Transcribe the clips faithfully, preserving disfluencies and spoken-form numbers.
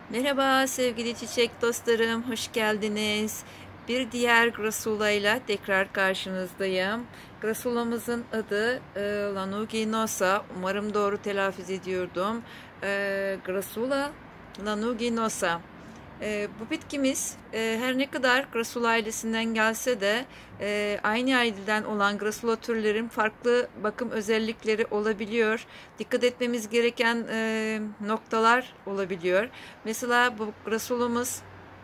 Merhaba sevgili çiçek dostlarım, hoş geldiniz. Bir diğer Grasula ile tekrar karşınızdayım. Grasula'mızın adı e, Lanuginosa. Umarım doğru telaffuz ediyordum. E, Grasula lanuginosa. E, bu bitkimiz e, her ne kadar Grasula ailesinden gelse de e, aynı aileden olan Grasula türlerin farklı bakım özellikleri olabiliyor. Dikkat etmemiz gereken e, noktalar olabiliyor. Mesela bu Grasula'mız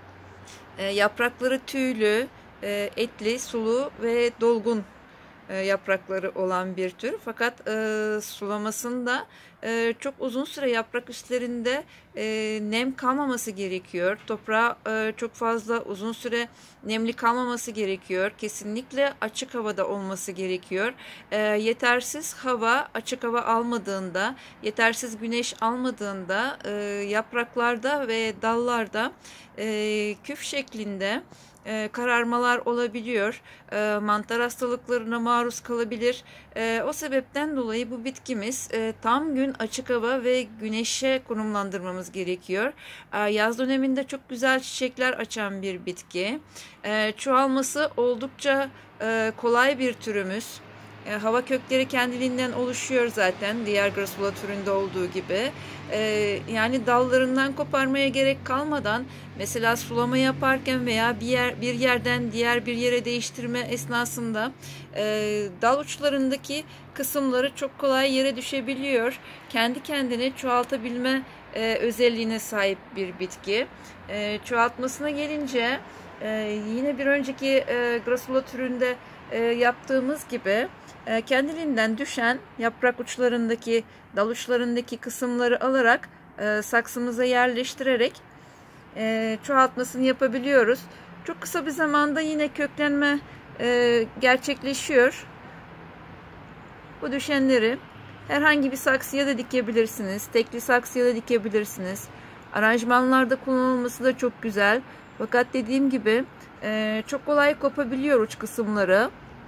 e, yaprakları tüylü, e, etli, sulu ve dolgun e, yaprakları olan bir tür. Fakat e, sulamasında e, çok uzun süre yaprak üstlerinde e, nem kalmaması gerekiyor. Toprağa e, çok fazla uzun süre nemli kalmaması gerekiyor. Kesinlikle açık havada olması gerekiyor. E, yetersiz hava, açık hava almadığında, yetersiz güneş almadığında e, yapraklarda ve dallarda e, küf şeklinde e, kararmalar olabiliyor. E, mantar hastalıklarına maruz kalabilir. E, o sebepten dolayı bu bitkimiz e, tam gün açık hava ve güneşe konumlandırmamız gerekiyor. E, yaz döneminde çok güzel çiçekler açan bir bitki. E, çoğalması oldukça e, kolay bir türümüz. E, hava kökleri kendiliğinden oluşuyor zaten diğer Grasula türünde olduğu gibi. E, yani dallarından koparmaya gerek kalmadan mesela sulama yaparken veya bir yer bir yerden diğer bir yere değiştirme esnasında e, dal uçlarındaki kısımları çok kolay yere düşebiliyor. Kendi kendine çoğaltabilme e, özelliğine sahip bir bitki. E, çoğaltmasına gelince e, yine bir önceki e, Grasula türünde e, yaptığımız gibi e, kendiliğinden düşen yaprak uçlarındaki, dal uçlarındaki kısımları alarak e, saksımıza yerleştirerek e, çoğaltmasını yapabiliyoruz. Çok kısa bir zamanda yine köklenme e, gerçekleşiyor. Bu düşenleri herhangi bir saksıya da dikebilirsiniz. Tekli saksıya da dikebilirsiniz. Aranjmanlarda kullanılması da çok güzel. Fakat dediğim gibi e, çok kolay kopabiliyor uç kısımları.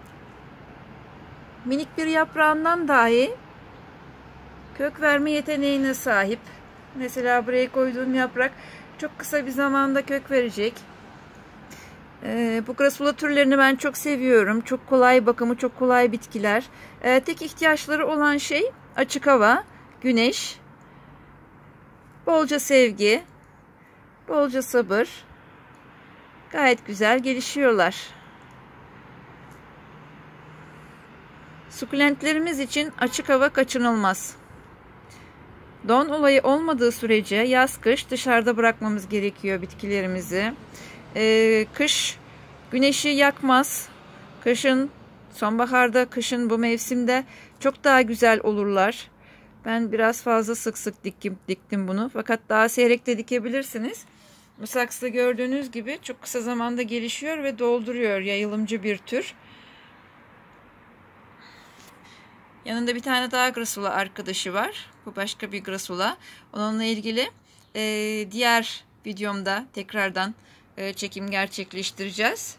Minik bir yaprağından dahi kök verme yeteneğine sahip. Mesela buraya koyduğum yaprak çok kısa bir zamanda kök verecek. Ee, bu Grasula türlerini ben çok seviyorum. Çok kolay bakımı, çok kolay bitkiler. Ee, tek ihtiyaçları olan şey açık hava, güneş, bolca sevgi, bolca sabır. Gayet güzel gelişiyorlar. Sukulentlerimiz için açık hava kaçınılmaz. Don olayı olmadığı sürece yaz kış dışarıda bırakmamız gerekiyor bitkilerimizi. Ee, kış güneşi yakmaz. Kışın, sonbaharda, kışın bu mevsimde çok daha güzel olurlar. Ben biraz fazla sık sık diktim, diktim bunu. Fakat daha seyrek de dikebilirsiniz. Bu saksıda gördüğünüz gibi çok kısa zamanda gelişiyor ve dolduruyor. Yayılımcı bir tür. Yanında bir tane daha Grasula arkadaşı var. Bu başka bir Grasula. Onunla ilgili e, diğer videomda tekrardan e, çekim gerçekleştireceğiz.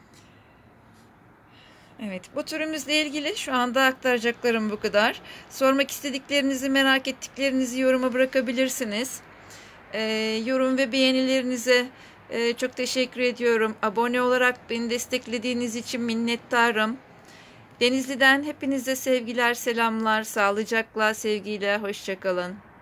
Evet, bu türümüzle ilgili şu anda aktaracaklarım bu kadar. Sormak istediklerinizi, merak ettiklerinizi yoruma bırakabilirsiniz. E, yorum ve beğenilerinize e, çok teşekkür ediyorum. Abone olarak beni desteklediğiniz için minnettarım. Denizli'den hepinize sevgiler, selamlar, sağlıcakla, sevgiyle, hoşça kalın.